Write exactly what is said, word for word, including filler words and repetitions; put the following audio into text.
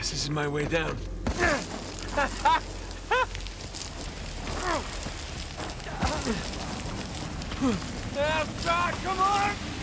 Guess this is my way down. Oh, God, come on!